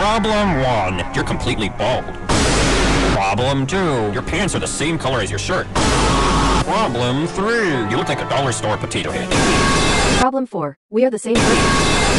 Problem 1, you're completely bald. Problem 2, your pants are the same color as your shirt. Problem 3, you look like a dollar store potato head. Problem 4, we are the same person.